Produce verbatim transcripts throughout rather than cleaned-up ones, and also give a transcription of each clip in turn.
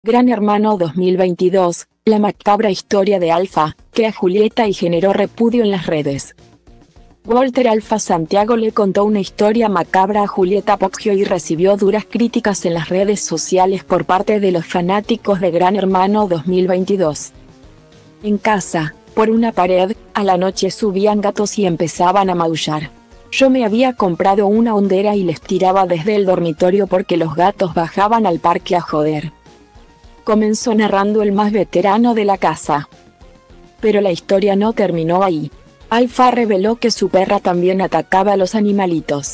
Gran Hermano dos mil veintidós, la macabra historia de Alfa, que a Julieta y generó repudio en las redes. Walter Alfa Santiago le contó una historia macabra a Julieta Poggio y recibió duras críticas en las redes sociales por parte de los fanáticos de Gran Hermano dos mil veintidós. En casa, por una pared, a la noche subían gatos y empezaban a maullar. Yo me había comprado una hondera y les tiraba desde el dormitorio porque los gatos bajaban al parque a joder. Comenzó narrando el más veterano de la casa. Pero la historia no terminó ahí. Alfa reveló que su perra también atacaba a los animalitos.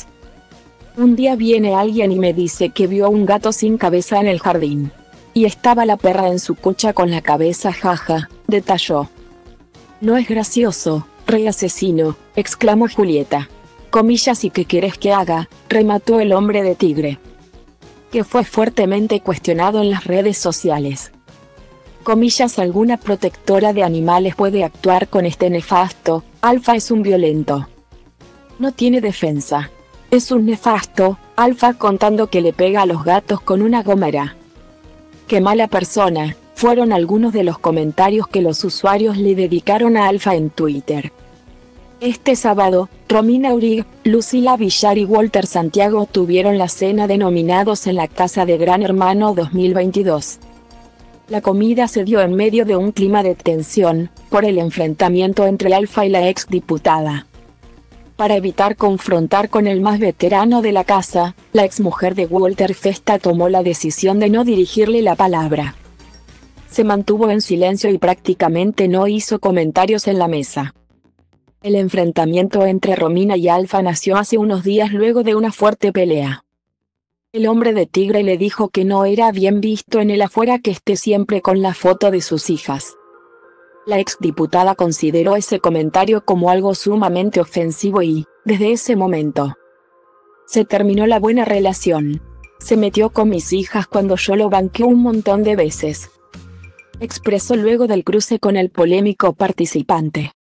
Un día viene alguien y me dice que vio a un gato sin cabeza en el jardín. Y estaba la perra en su cucha con la cabeza, jaja, detalló. No es gracioso, rey asesino, exclamó Julieta. Comillas, ¿y qué querés que haga?, remató el hombre de tigre, que fue fuertemente cuestionado en las redes sociales. Comillas, alguna protectora de animales puede actuar con este nefasto. Alfa es un violento. No tiene defensa. Es un nefasto. Alfa contando que le pega a los gatos con una gomera. Qué mala persona, fueron algunos de los comentarios que los usuarios le dedicaron a Alfa en Twitter. Este sábado, Romina Urig, Lucila Villar y Walter Santiago tuvieron la cena de nominados en la casa de Gran Hermano dos mil veintidós. La comida se dio en medio de un clima de tensión, por el enfrentamiento entre Alfa y la exdiputada. Para evitar confrontar con el más veterano de la casa, la exmujer de Walter Festa tomó la decisión de no dirigirle la palabra. Se mantuvo en silencio y prácticamente no hizo comentarios en la mesa. El enfrentamiento entre Romina y Alfa nació hace unos días luego de una fuerte pelea. El hombre de tigre le dijo que no era bien visto en el afuera que esté siempre con la foto de sus hijas. La exdiputada consideró ese comentario como algo sumamente ofensivo y, desde ese momento, se terminó la buena relación. Se metió con mis hijas cuando yo lo banqué un montón de veces, expresó luego del cruce con el polémico participante.